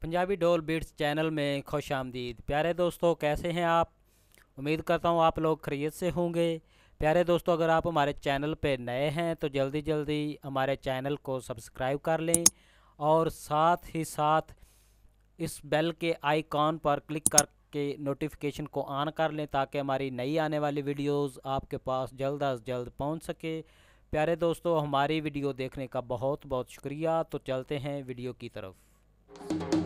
पंजाबी डोल beats channel में खुश आमदीद। प्यारे दोस्तों, कैसे हैं आप? उम्मीद करता हूँ आप लोग खैरियत से होंगे। प्यारे दोस्तों, अगर आप हमारे चैनल पे नए हैं तो जल्दी जल्दी हमारे चैनल को सब्सक्राइब कर लें और साथ ही साथ इस बेल के आइकॉन पर क्लिक करके नोटिफिकेशन को ऑन कर लें ताकि हमारी नई आने वाली वीडियोस आपके पास जल्द अज जल्द पहुंच सके। प्यारे दोस्तों, हमारी वीडियो देखने का बहुत बहुत शुक्रिया। तो चलते हैं वीडियो की तरफ।